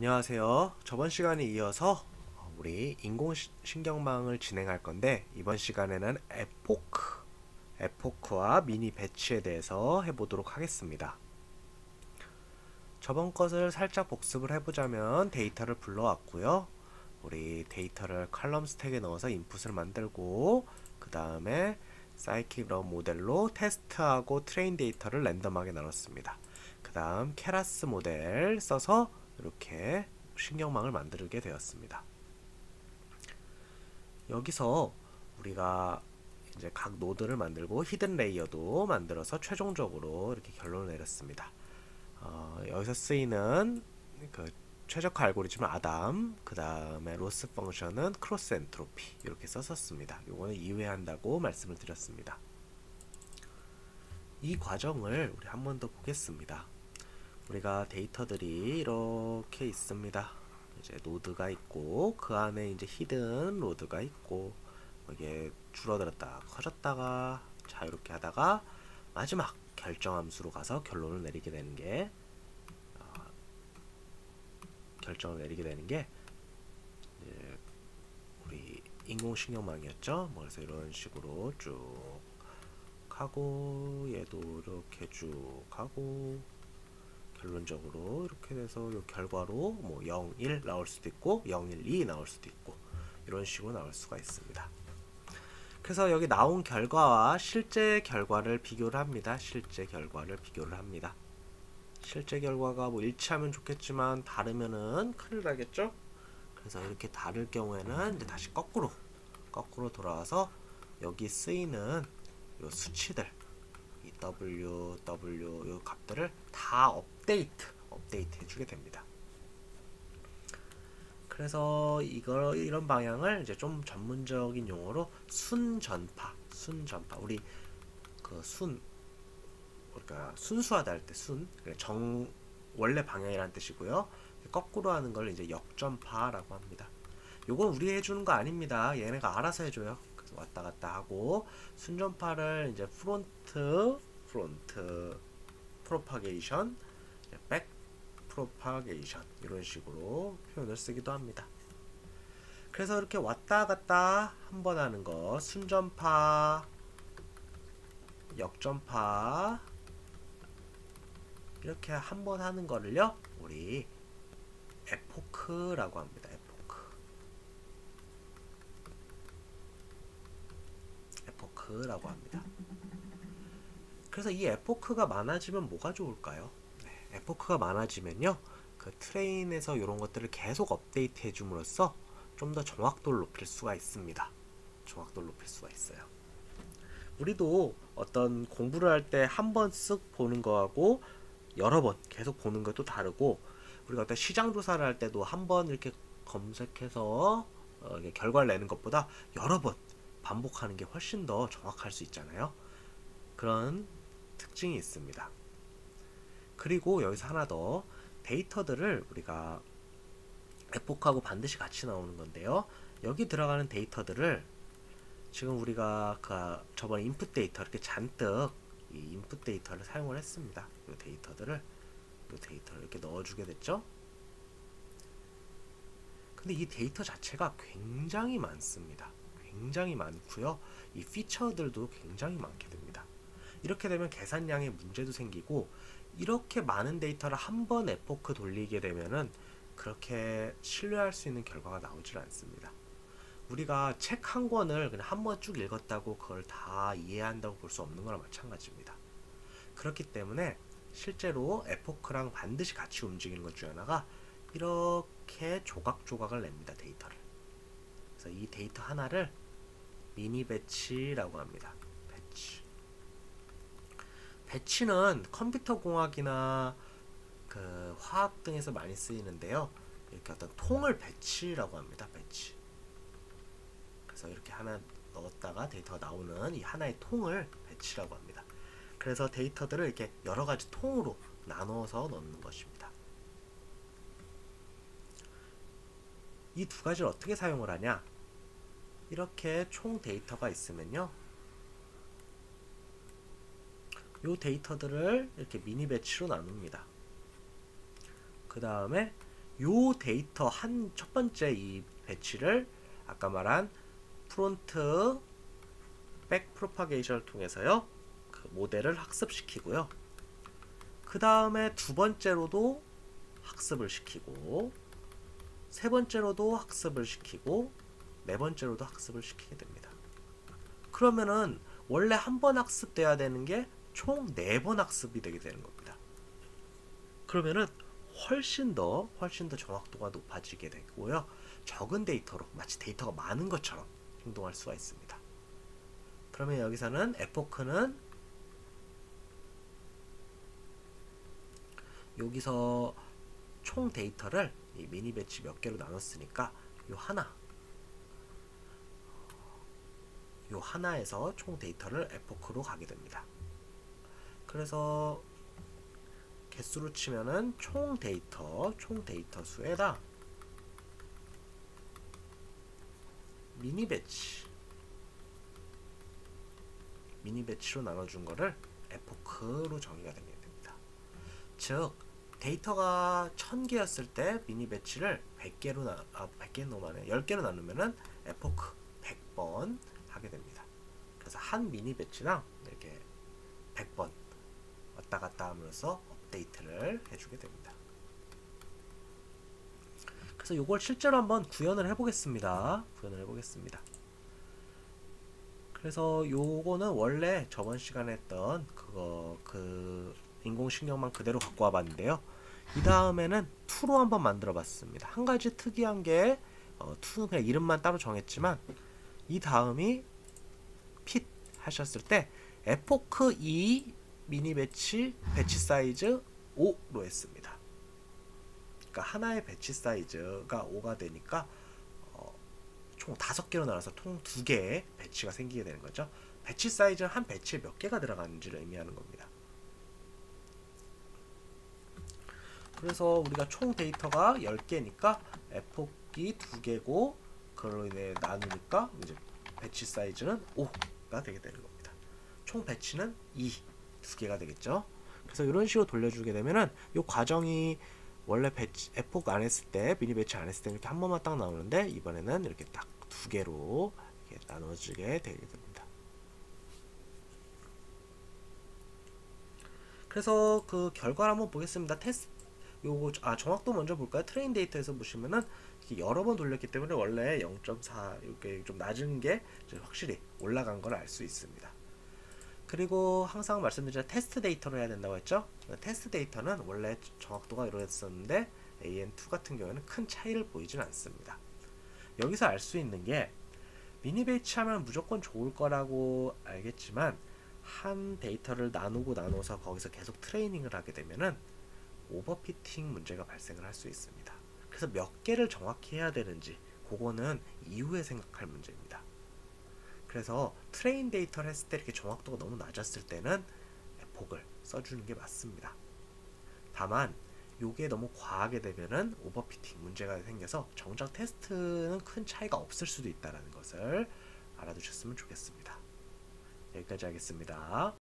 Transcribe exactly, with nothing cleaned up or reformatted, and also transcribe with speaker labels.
Speaker 1: 안녕하세요. 저번 시간에 이어서 우리 인공신경망을 진행할 건데 이번 시간에는 에포크, 에포크와 미니 배치에 대해서 해보도록 하겠습니다. 저번 것을 살짝 복습을 해보자면 데이터를 불러왔고요. 우리 데이터를 컬럼 스택에 넣어서 인풋을 만들고 그 다음에 사이킥 럼 모델로 테스트하고 트레인 데이터를 랜덤하게 나눴습니다. 그 다음 케라스 모델 써서 이렇게 신경망을 만들게 되었습니다. 여기서 우리가 이제 각 노드를 만들고 히든 레이어도 만들어서 최종적으로 이렇게 결론을 내렸습니다. 어, 여기서 쓰이는 그 최적화 알고리즘은 아담, 그 다음에 로스 펑션은 크로스 엔트로피 이렇게 썼었습니다. 요거는 이외에 한다고 말씀을 드렸습니다. 이 과정을 우리 한 번 더 보겠습니다. 우리가 데이터들이 이렇게 있습니다. 이제 노드가 있고 그 안에 이제 히든 로드가 있고 이게 줄어들었다가 커졌다가 자유롭게 하다가 마지막 결정 함수로 가서 결론을 내리게 되는 게 어, 결정을 내리게 되는 게 이제 우리 인공신경망이었죠. 뭐 그래서 이런 식으로 쭉 하고 얘도 이렇게 쭉 하고 결론적으로 이렇게 돼서 이 결과로 뭐 영, 일 나올 수도 있고 영, 일, 이 나올 수도 있고 이런 식으로 나올 수가 있습니다. 그래서 여기 나온 결과와 실제 결과를 비교를 합니다. 실제 결과를 비교를 합니다. 실제 결과가 뭐 일치하면 좋겠지만 다르면은 큰일 나겠죠? 그래서 이렇게 다를 경우에는 이제 다시 거꾸로 거꾸로 돌아와서 여기 쓰이는 요 수치들 이 W, W 요 값들을 다 업데이트, 업데이트 해주게 됩니다. 그래서 이거 이런 방향을 이제 좀 전문적인 용어로 순전파, 순전파. 우리 그 순, 그러니까 순수하다 할 때 순, 정 원래 방향이라는 뜻이고요. 거꾸로 하는 걸 이제 역전파라고 합니다. 요건 우리 해주는 거 아닙니다. 얘네가 알아서 해줘요. 그래서 왔다 갔다 하고 순전파를 이제 프론트 프론트 프로파게이션, 백 프로파게이션 이런 식으로 표현을 쓰기도 합니다. 그래서 이렇게 왔다 갔다 한번 하는 거 순전파, 역전파 이렇게 한번 하는 거를요 우리 에포크라고 합니다. 에포크, 에포크라고 합니다. 그래서 이 에포크가 많아지면 뭐가 좋을까요? 네, 에포크가 많아지면요 그 트레인에서 이런 것들을 계속 업데이트 해줌으로써 좀 더 정확도를 높일 수가 있습니다. 정확도를 높일 수가 있어요. 우리도 어떤 공부를 할 때 한 번 쓱 보는 거하고 여러 번 계속 보는 것도 다르고, 우리가 어떤 시장 조사를 할 때도 한 번 이렇게 검색해서 어, 결과를 내는 것보다 여러 번 반복하는 게 훨씬 더 정확할 수 있잖아요. 그런 특징이 있습니다. 그리고 여기서 하나 더, 데이터들을 우리가 에포크하고 반드시 같이 나오는 건데요. 여기 들어가는 데이터들을 지금 우리가 그 저번에 인풋 데이터 이렇게 잔뜩 이 인풋 데이터를 사용을 했습니다. 이 데이터들을 이 데이터를 이렇게 넣어주게 됐죠. 근데 이 데이터 자체가 굉장히 많습니다. 굉장히 많고요. 이 피처들도 굉장히 많게 됩니다. 이렇게 되면 계산량에 문제도 생기고, 이렇게 많은 데이터를 한 번 에포크 돌리게 되면은 그렇게 신뢰할 수 있는 결과가 나오질 않습니다. 우리가 책 한 권을 그냥 한 번 쭉 읽었다고 그걸 다 이해한다고 볼 수 없는 거나 마찬가지입니다. 그렇기 때문에 실제로 에포크랑 반드시 같이 움직이는 것 중 하나가 이렇게 조각조각을 냅니다. 데이터를. 그래서 이 데이터 하나를 미니 배치라고 합니다. 배치. 배치는 컴퓨터 공학이나 그 화학 등에서 많이 쓰이는데요. 이렇게 어떤 통을 배치라고 합니다. 배치. 그래서 이렇게 하나 넣었다가 데이터가 나오는 이 하나의 통을 배치라고 합니다. 그래서 데이터들을 이렇게 여러 가지 통으로 나눠서 넣는 것입니다. 이 두 가지를 어떻게 사용을 하냐? 이렇게 총 데이터가 있으면요, 이 데이터들을 이렇게 미니 배치로 나눕니다. 그 다음에 요 데이터 한 첫 번째 이 배치를 아까 말한 프론트 백 프로파게이션을 통해서요 그 모델을 학습시키고요. 그 다음에 두 번째로도 학습을 시키고 세 번째로도 학습을 시키고 네 번째로도 학습을 시키게 됩니다. 그러면은 원래 한 번 학습돼야 되는 게 총 네 번 학습이 되게 되는 겁니다. 그러면은 훨씬 더 훨씬 더 정확도가 높아지게 되고요. 적은 데이터로 마치 데이터가 많은 것처럼 행동할 수가 있습니다. 그러면 여기서는 에포크는 여기서 총 데이터를 이 미니 배치 몇 개로 나눴으니까 요 하나 요 하나에서 총 데이터를 에포크로 가게 됩니다. 그래서 개수로 치면은 총 데이터 총 데이터 수에다 미니 배치 미니 배치로 나눠준 거를 에포크로 정의가 되게 됩니다. 즉 데이터가 천 개였을 때 미니 배치를 백 개로 나, 아, 백 개 너무 많네. 열 개로 나누면은 에포크 백 번 하게 됩니다. 그래서 한 미니 배치랑 이렇게 백 번 왔다 갔다 하면서 업데이트를 해주게 됩니다. 그래서 이걸 실제로 한번 구현을 해보겠습니다. 구현을 해보겠습니다. 그래서 요거는 원래 저번 시간에 했던 그거 그 인공신경만 그대로 갖고 와봤는데요. 이 다음에는 투로 한번 만들어 봤습니다. 한 가지 특이한 게 어, 투는 그냥 이름만 따로 정했지만 이 다음이 핏 하셨을 때 에포크 이 미니 배치 배치 사이즈 오로 했습니다. 그러니까 하나의 배치 사이즈가 오가 되니까 어, 총 다섯 개로 나눠서 총 두 개의 배치가 생기게 되는 거죠. 배치 사이즈는 한 배치에 몇 개가 들어가는지를 의미하는 겁니다. 그래서 우리가 총 데이터가 열 개니까 에포크가 두 개고 그걸로 인해 나누니까 이제 배치 사이즈는 오가 되게 되는 겁니다. 총 배치는 이, 두 개가 되겠죠. 그래서 이런 식으로 돌려주게 되면은 이 과정이 원래 배치, 에포크 안 했을 때, 미니 배치 안 했을 때 이렇게 한 번만 딱 나오는데 이번에는 이렇게 딱 두 개로 이렇게 나눠지게 되게 됩니다. 그래서 그 결과를 한번 보겠습니다. 테스트 요거 아 정확도 먼저 볼까요? 트레인 데이터에서 보시면은 여러 번 돌렸기 때문에 원래 영 점 사 이렇게 좀 낮은 게 확실히 올라간 걸 알 수 있습니다. 그리고 항상 말씀드린 테스트 데이터로 해야 된다고 했죠? 테스트 데이터는 원래 정확도가 이루어졌었는데 에이엔 투 같은 경우에는 큰 차이를 보이진 않습니다. 여기서 알 수 있는 게 미니 배치하면 무조건 좋을 거라고 알겠지만 한 데이터를 나누고 나눠서 거기서 계속 트레이닝을 하게 되면은 오버피팅 문제가 발생을 할 수 있습니다. 그래서 몇 개를 정확히 해야 되는지 그거는 이후에 생각할 문제입니다. 그래서 트레인 데이터를 했을 때 이렇게 정확도가 너무 낮았을 때는 에포크를 써주는 게 맞습니다. 다만 요게 너무 과하게 되면은 오버피팅 문제가 생겨서 정작 테스트는 큰 차이가 없을 수도 있다는 것을 알아두셨으면 좋겠습니다. 여기까지 하겠습니다.